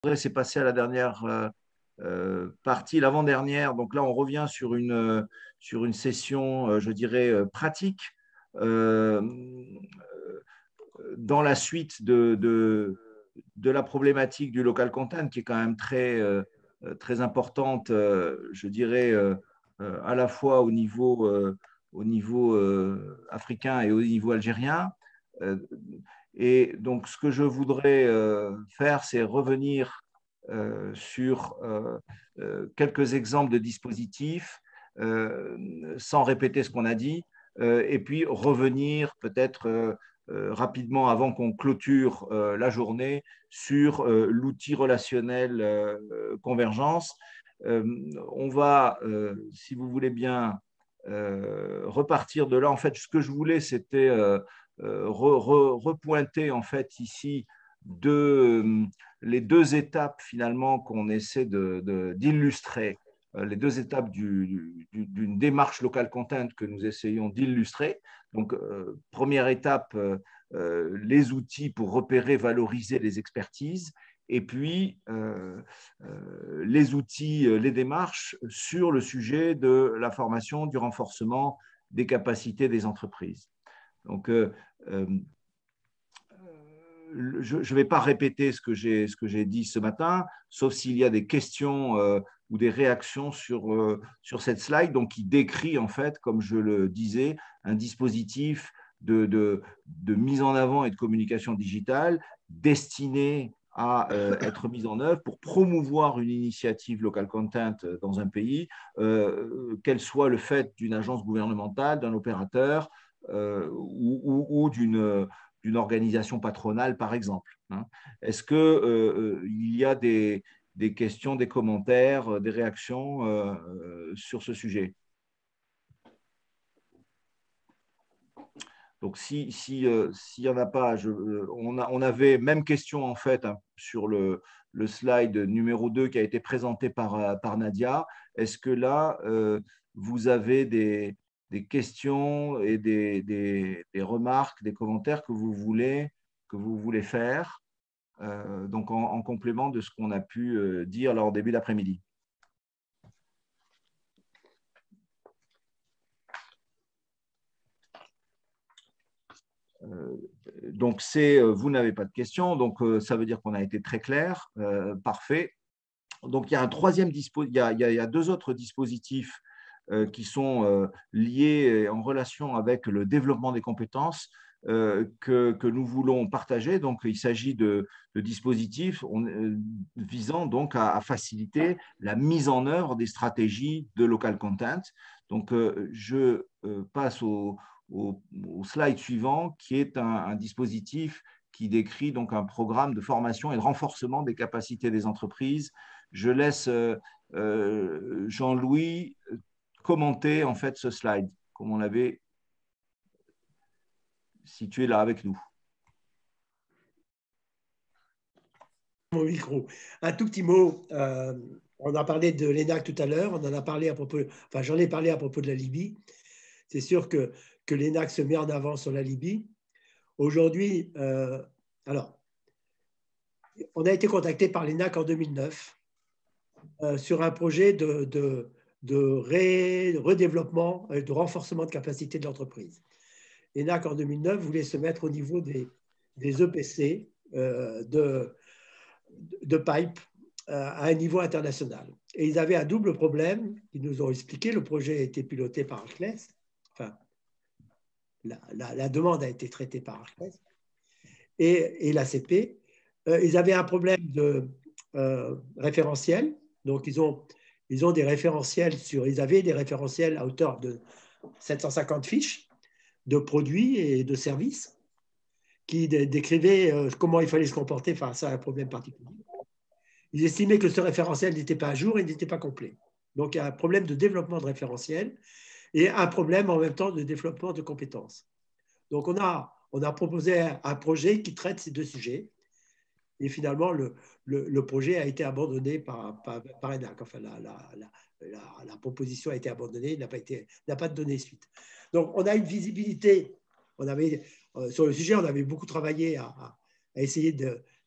C'est passé à la dernière partie, l'avant-dernière. Donc là, on revient sur une session, je dirais, pratique euh, dans la suite de la problématique du local content, qui est quand même très importante, je dirais, à la fois au niveau africain et au niveau algérien. Euh, et donc, ce que je voudrais faire, c'est revenir sur quelques exemples de dispositifs, sans répéter ce qu'on a dit, et puis revenir peut-être rapidement, avant qu'on clôture la journée, sur l'outil relationnel convergence. On va, si vous voulez bien, repartir de là. En fait, ce que je voulais, c'était repointer en fait ici les deux étapes finalement qu'on essaie d'illustrer, les deux étapes d'une démarche local content que nous essayons d'illustrer. Donc, première étape, les outils pour repérer, valoriser les expertises, et puis les outils, les démarches sur le sujet de la formation, du renforcement des capacités des entreprises. Donc, je ne vais pas répéter ce que j'ai dit ce matin, sauf s'il y a des questions ou des réactions sur cette slide, donc qui décrit en fait, comme je le disais, un dispositif de mise en avant et de communication digitale destiné à être mise en œuvre pour promouvoir une initiative local content dans un pays, qu'elle soit le fait d'une agence gouvernementale, d'un opérateur ou d'une organisation patronale, par exemple. Est-ce qu'il y a des questions, des commentaires, des réactions sur ce sujet? Donc, s'il n'y en a pas, on avait même question en fait sur le slide numéro 2 qui a été présenté par Nadia. Est-ce que là, vous avez des questions et des remarques, des commentaires que vous voulez faire, donc en complément de ce qu'on a pu dire lors début d'après-midi? Donc, vous n'avez pas de questions, donc ça veut dire qu'on a été très clair, parfait. Donc, il y a un troisième il y a deux autres dispositifs qui sont liés en relation avec le développement des compétences que nous voulons partager. Donc, il s'agit de dispositifs visant donc à faciliter la mise en œuvre des stratégies de local content. Donc, je passe au slide suivant, qui est un dispositif qui décrit donc un programme de formation et de renforcement des capacités des entreprises. Je laisse Jean-Louis commenter en fait ce slide, comme on l'avait situé là avec nous. Mon micro. Un tout petit mot. On a parlé de l'ENAC tout à l'heure. On en a parlé à propos. Enfin, j'en ai parlé à propos de la Libye. C'est sûr que l'ENAC se met en avant sur la Libye. Aujourd'hui, alors, on a été contacté par l'ENAC en 2009 sur un projet de redéveloppement et de renforcement de capacité de l'entreprise. L'ENAC en 2009 voulait se mettre au niveau des EPC de pipe à un niveau international. Et ils avaient un double problème. Ils nous ont expliqué, le projet a été piloté par Arcles, enfin, la demande a été traitée par Arcles et l'ACP. Ils avaient un problème de référentiel. Donc, ils ont des référentiels ils avaient des référentiels à hauteur de 750 fiches de produits et de services qui décrivaient comment il fallait se comporter face à un problème particulier. Ils estimaient que ce référentiel n'était pas à jour et n'était pas complet. Donc, il y a un problème de développement de référentiel et un problème en même temps de développement de compétences. Donc, on a proposé un projet qui traite ces deux sujets. Et finalement, le projet a été abandonné par ENAC. Enfin, la proposition a été abandonnée, n'a pas donné suite. Donc, on a une visibilité. Sur le sujet, on avait beaucoup travaillé à essayer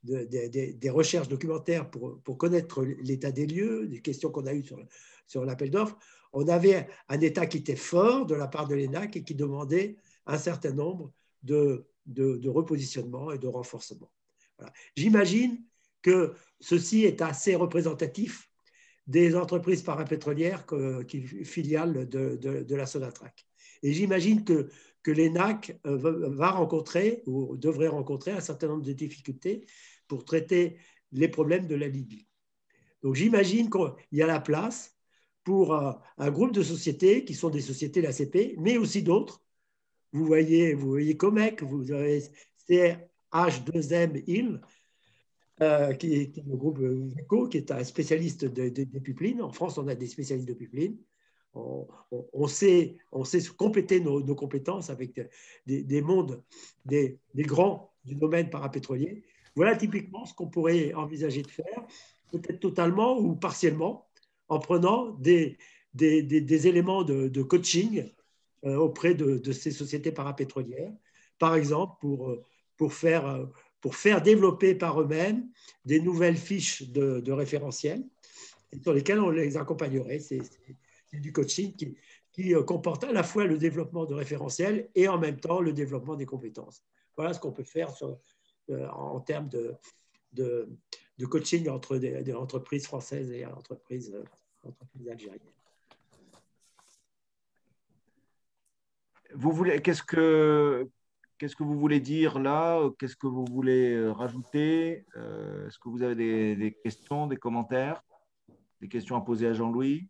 des recherches documentaires pour connaître l'état des lieux, des questions qu'on a eues sur l'appel d'offres, on avait un État qui était fort de la part de l'ENAC et qui demandait un certain nombre de repositionnements et de renforcements. Voilà. J'imagine que ceci est assez représentatif des entreprises parapétrolières qui filiales de la Sonatrach. Et j'imagine que l'ENAC va rencontrer ou devrait rencontrer un certain nombre de difficultés pour traiter les problèmes de la Libye. Donc j'imagine qu'il y a la place pour un groupe de sociétés qui sont des sociétés de l'ACP, mais aussi d'autres. Vous voyez Comec, vous avez CH2M IL, qui est le groupe ECO, qui est un spécialiste des pipelines. En France, on a des spécialistes de pipelines. On sait compléter nos compétences avec des mondes, des grands du domaine parapétrolier. Voilà typiquement ce qu'on pourrait envisager de faire, peut-être totalement ou partiellement, en prenant des éléments de coaching auprès de ces sociétés parapétrolières, par exemple pour faire développer par eux-mêmes des nouvelles fiches de référentiels sur lesquelles on les accompagnerait. C'est du coaching qui comporte à la fois le développement de référentiels et en même temps le développement des compétences. Voilà ce qu'on peut faire en termes de coaching entre des entreprises françaises et entreprises algériennes. Qu'est-ce que vous voulez dire là? Qu'est-ce que vous voulez rajouter? Est-ce que vous avez des questions, des commentaires, des questions à poser à Jean-Louis?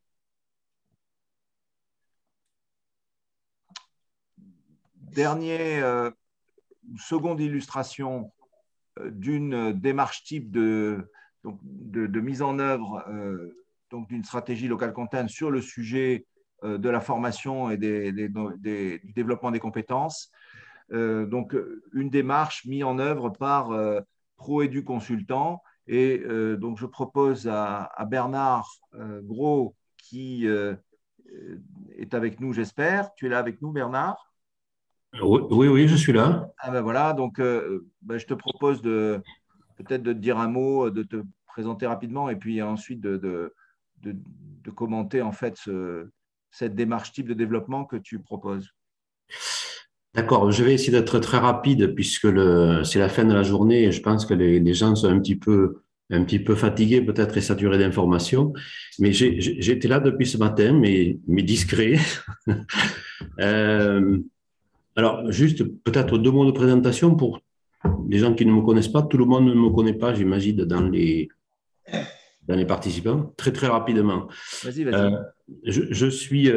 Seconde illustration d'une démarche type de mise en œuvre d'une stratégie local content sur le sujet de la formation et du développement des compétences. Donc, une démarche mise en œuvre par ProEdu Consultant. Et donc, je propose à Bernard Gros, qui est avec nous, j'espère. Tu es là avec nous, Bernard? Oui, je suis là. Ah ben voilà, donc je te propose peut-être de te dire un mot, de te présenter rapidement et puis ensuite de commenter en fait cette démarche type de développement que tu proposes. D'accord, je vais essayer d'être très rapide puisque c'est la fin de la journée et je pense que les gens sont un petit peu fatigués peut-être et saturés d'informations. Mais j'étais là depuis ce matin, mais discret. Alors, juste peut-être 2 mots de présentation pour les gens qui ne me connaissent pas. Tout le monde ne me connaît pas, j'imagine, dans les participants. Très, très rapidement. Vas-y. Je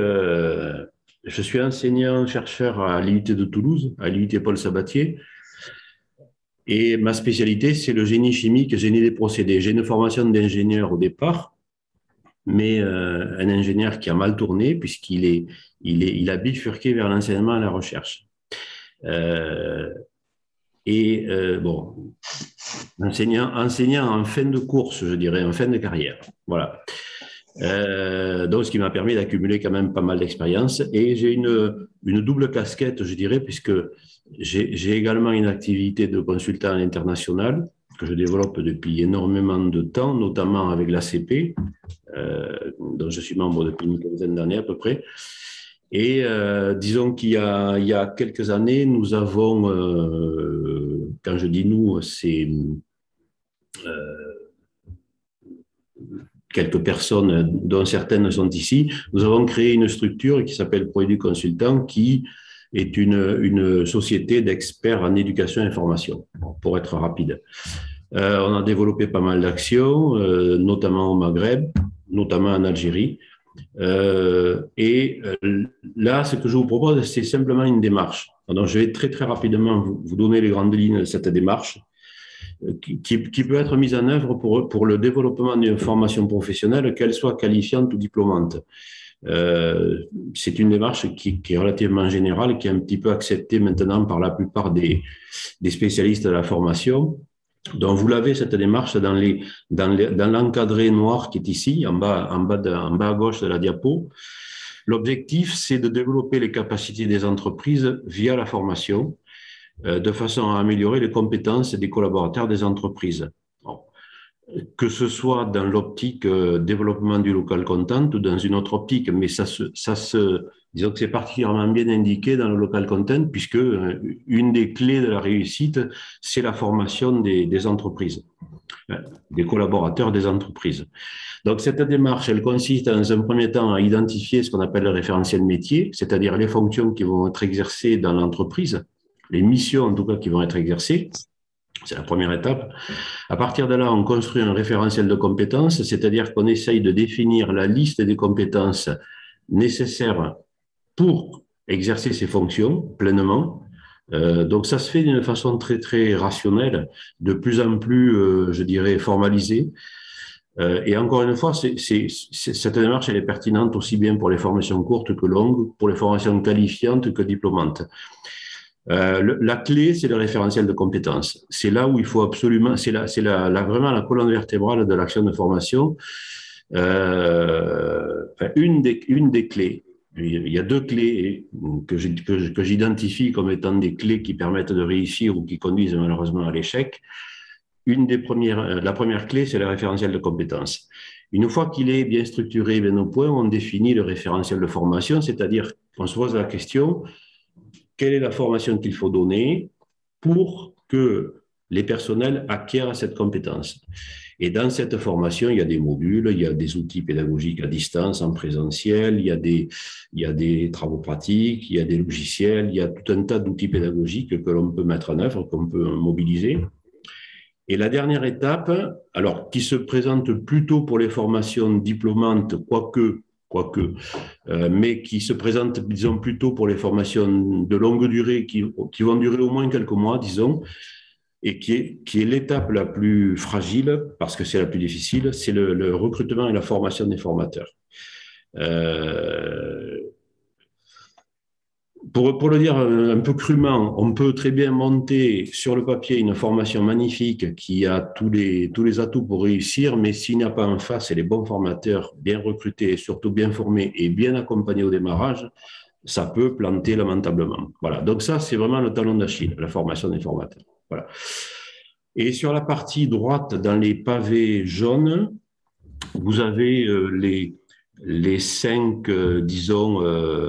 suis enseignant-chercheur à l'IUT de Toulouse, à l'IUT Paul Sabatier. Et ma spécialité, c'est le génie chimique, génie des procédés. J'ai une formation d'ingénieur au départ, mais un ingénieur qui a mal tourné puisqu'il a bifurqué vers l'enseignement et la recherche. Bon, enseignant en fin de course, je dirais, en fin de carrière. Voilà. Donc, ce qui m'a permis d'accumuler quand même pas mal d'expérience. Et j'ai une double casquette, je dirais, puisque j'ai également une activité de consultant international que je développe depuis énormément de temps, notamment avec l'ACP, dont je suis membre depuis une quinzaine d'années à peu près. Et disons qu'il y a quelques années, nous avons, quand je dis nous, c'est quelques personnes, dont certaines sont ici, nous avons créé une structure qui s'appelle ProEdu Consultant, qui est une société d'experts en éducation et information, pour être rapide. On a développé pas mal d'actions, notamment au Maghreb, notamment en Algérie. Là, ce que je vous propose, c'est simplement une démarche. Donc, je vais très, très rapidement vous donner les grandes lignes de cette démarche qui peut être mise en œuvre pour le développement d'une formation professionnelle, qu'elle soit qualifiante ou diplômante. C'est une démarche qui est relativement générale, qui est un petit peu acceptée maintenant par la plupart des spécialistes de la formation. Donc, vous l'avez, cette démarche, dans l'encadré noir qui est ici, en bas à gauche de la diapo. L'objectif, c'est de développer les capacités des entreprises via la formation. de façon à améliorer les compétences des collaborateurs des entreprises. Bon. Que ce soit dans l'optique développement du local content ou dans une autre optique, mais disons que c'est particulièrement bien indiqué dans le local content, puisque une des clés de la réussite, c'est la formation des entreprises, des collaborateurs des entreprises. Donc, cette démarche, elle consiste dans un premier temps à identifier ce qu'on appelle le référentiel métier, c'est-à-dire les fonctions qui vont être exercées dans l'entreprise, les missions en tout cas qui vont être exercées. C'est la première étape. À partir de là, on construit un référentiel de compétences, c'est-à-dire qu'on essaye de définir la liste des compétences nécessaires pour exercer ces fonctions pleinement. Donc, ça se fait d'une façon très, très rationnelle, de plus en plus, je dirais, formalisée. Et encore une fois, cette démarche, elle est pertinente aussi bien pour les formations courtes que longues, pour les formations qualifiantes que diplômantes. La clé, c'est le référentiel de compétences. C'est là où il faut absolument, c'est vraiment la colonne vertébrale de l'action de formation. Une des clés, il y a deux clés que j'identifie comme étant des clés qui permettent de réussir ou qui conduisent malheureusement à l'échec. La première clé, c'est le référentiel de compétences. Une fois qu'il est bien structuré, bien au point, on définit le référentiel de formation, c'est-à-dire qu'on se pose la question, quelle est la formation qu'il faut donner pour que les personnels acquièrent cette compétence. Et dans cette formation, il y a des modules, il y a des outils pédagogiques à distance, en présentiel, il y a des travaux pratiques, il y a des logiciels, il y a tout un tas d'outils pédagogiques que l'on peut mettre en œuvre, qu'on peut mobiliser. Et la dernière étape, alors qui se présente plutôt pour les formations diplômantes, quoique, mais qui se présente, disons, plutôt pour les formations de longue durée qui vont durer au moins quelques mois, disons, et qui est l'étape la plus fragile, parce que c'est la plus difficile, c'est le recrutement et la formation des formateurs. Pour le dire un peu crûment, on peut très bien monter sur le papier une formation magnifique qui a tous les atouts pour réussir, mais s'il n'y a pas en face les bons formateurs bien recrutés, surtout bien formés et bien accompagnés au démarrage, ça peut planter lamentablement. Voilà. Donc ça, c'est vraiment le talon d'Achille, la formation des formateurs. Voilà. Et sur la partie droite, dans les pavés jaunes, vous avez les 5, disons,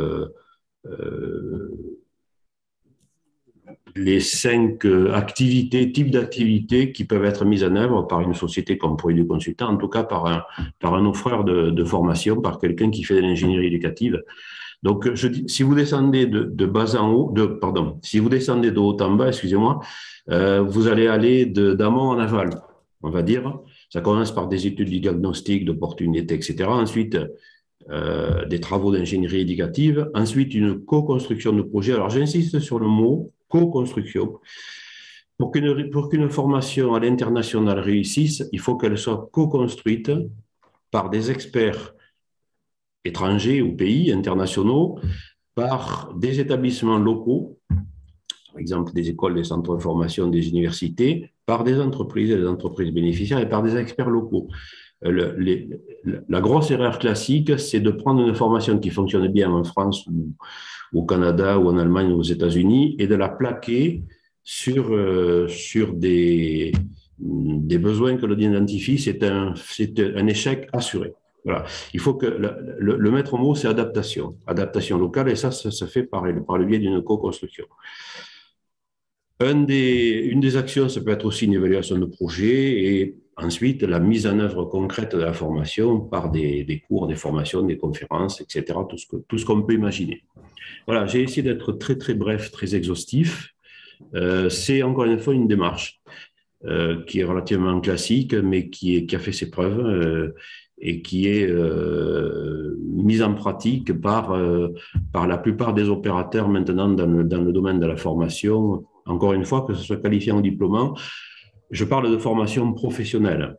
les 5 types d'activités qui peuvent être mises en œuvre par une société comme Proidu Consultant, en tout cas par un offreur de formation, par quelqu'un qui fait de l'ingénierie éducative. Donc, si vous descendez de bas en haut, si vous descendez de haut en bas, excusez-moi, vous allez aller d'amont en aval, on va dire. Ça commence par des études de diagnostic, d'opportunités, etc. Ensuite, des travaux d'ingénierie éducative. Ensuite, une co-construction de projet. Alors, j'insiste sur le mot co-construction. Pour qu'une formation à l'international réussisse, il faut qu'elle soit co-construite par des experts étrangers ou pays internationaux, par des établissements locaux, par exemple des écoles, des centres de formation, des universités, par des entreprises et des entreprises bénéficiaires et par des experts locaux. La grosse erreur classique, c'est de prendre une formation qui fonctionne bien en France ou au Canada ou en Allemagne ou aux États-Unis et de la plaquer sur des besoins que l'on identifie. C'est un échec assuré. Voilà. Il faut que le maître mot, c'est adaptation locale, et ça se fait par le biais d'une co-construction. Une des actions, ça peut être aussi une évaluation de projet, et ensuite la mise en œuvre concrète de la formation par des cours, des formations, des conférences, etc., tout ce qu'on peut imaginer. Voilà, j'ai essayé d'être très, très bref, très exhaustif. C'est encore une fois une démarche qui est relativement classique, mais qui a fait ses preuves et qui est mise en pratique par la plupart des opérateurs maintenant dans le domaine de la formation. Encore une fois, que ce soit qualifiant ou diplômant, je parle de formation professionnelle.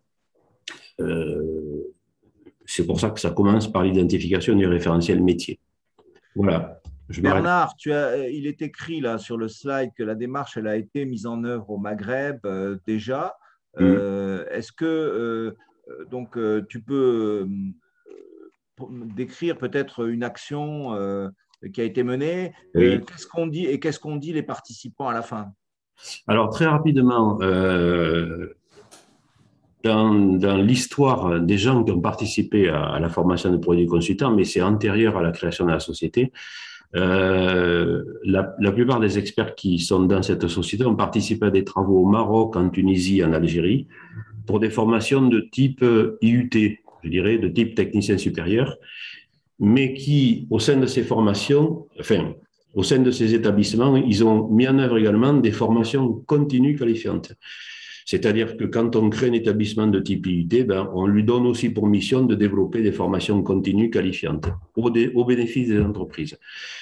C'est pour ça que ça commence par l'identification du référentiel métier. Voilà. Bernard, il est écrit là sur le slide que la démarche elle a été mise en œuvre au Maghreb déjà. Est-ce que tu peux décrire peut-être une action qui a été menée? Oui. Qu'est-ce qu'on dit et qu'est-ce qu'on dit les participants à la fin? Alors, très rapidement, dans l'histoire des gens qui ont participé à la formation de produits consultants, mais c'est antérieur à la création de la société, la plupart des experts qui sont dans cette société ont participé à des travaux au Maroc, en Tunisie, en Algérie, pour des formations de type IUT, je dirais, de type technicien supérieur, mais qui, au sein de ces formations, enfin, au sein de ces établissements, ils ont mis en œuvre également des formations continues qualifiantes. C'est-à-dire que quand on crée un établissement de type IUT, ben, on lui donne aussi pour mission de développer des formations continues qualifiantes au bénéfice des entreprises.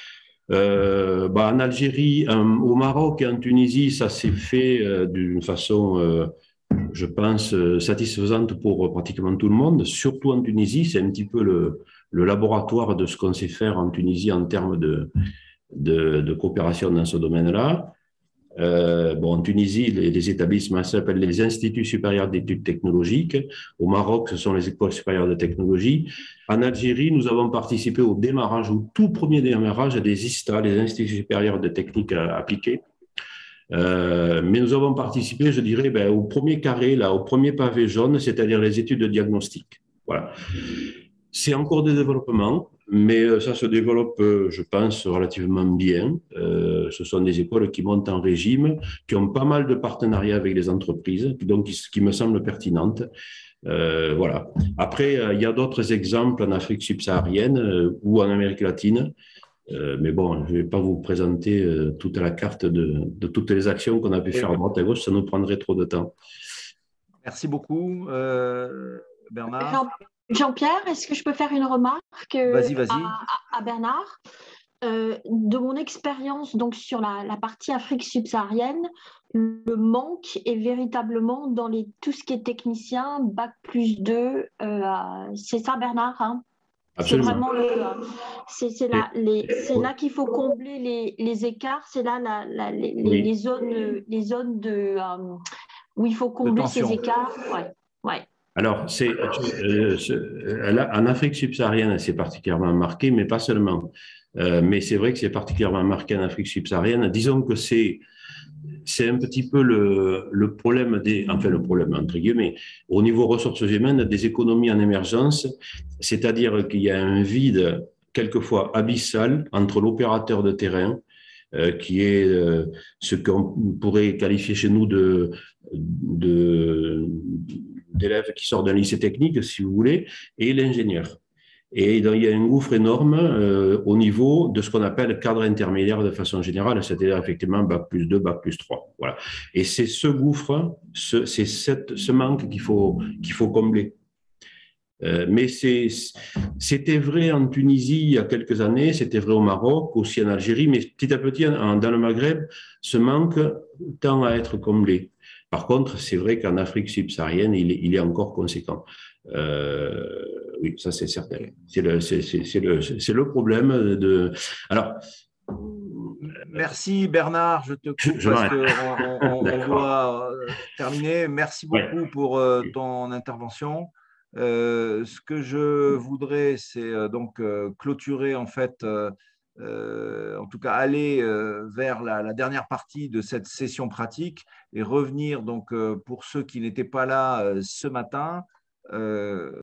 En Algérie, au Maroc et en Tunisie, ça s'est fait d'une façon, je pense, satisfaisante pour pratiquement tout le monde, surtout en Tunisie. C'est un petit peu le laboratoire de ce qu'on sait faire en Tunisie en termes de coopération dans ce domaine-là. En Tunisie, les établissements s'appellent les instituts supérieurs d'études technologiques. Au Maroc, ce sont les écoles supérieures de technologie. En Algérie, nous avons participé au démarrage, au tout premier démarrage des ISTA, les instituts supérieurs de techniques appliquées. Mais nous avons participé, je dirais, au premier carré, là, au premier pavé jaune, c'est-à-dire les études de diagnostic. Voilà. C'est encore des développements, mais ça se développe, je pense, relativement bien. Ce sont des écoles qui montent en régime, qui ont pas mal de partenariats avec les entreprises, donc qui me semblent pertinentes. Voilà. Après, il y a d'autres exemples en Afrique subsaharienne ou en Amérique latine. Mais bon, je ne vais pas vous présenter toute la carte de toutes les actions qu'on a pu faire à droite à gauche, ça nous prendrait trop de temps. Merci beaucoup, Bernard. Jean-Pierre, est-ce que je peux faire une remarque à Bernard? De mon expérience donc sur la partie Afrique subsaharienne, le manque est véritablement dans tout ce qui est technicien, Bac+2, c'est ça Bernard, hein? C'est vraiment c'est là qu'il faut combler les écarts, c'est là les zones où il faut combler ces écarts. Ouais. Alors, en Afrique subsaharienne, c'est particulièrement marqué, mais pas seulement. Mais c'est vrai que c'est particulièrement marqué en Afrique subsaharienne. Disons que c'est un petit peu le problème le problème, entre guillemets, au niveau ressources humaines, des économies en émergence, c'est-à-dire qu'il y a un vide quelquefois abyssal entre l'opérateur de terrain, qui est ce qu'on pourrait qualifier chez nous d'élèves qui sortent d'un lycée technique, si vous voulez, et l'ingénieur. Et donc, il y a un gouffre énorme au niveau de ce qu'on appelle cadre intermédiaire de façon générale, c'est-à-dire effectivement Bac+2, Bac+3. Voilà. Et c'est ce gouffre, ce manque qu'il faut combler. Mais c'était vrai en Tunisie il y a quelques années, c'était vrai au Maroc, aussi en Algérie, mais petit à petit, dans le Maghreb, ce manque tend à être comblé. Par contre, c'est vrai qu'en Afrique subsaharienne, il est encore conséquent. Oui, ça c'est certain. C'est le problème de. Alors. Merci Bernard, je te coupe parce qu'on doit terminer. Merci beaucoup pour ton intervention. Ce que je voudrais, c'est donc clôturer en fait, en tout cas aller vers la dernière partie de cette session pratique et revenir donc pour ceux qui n'étaient pas là ce matin.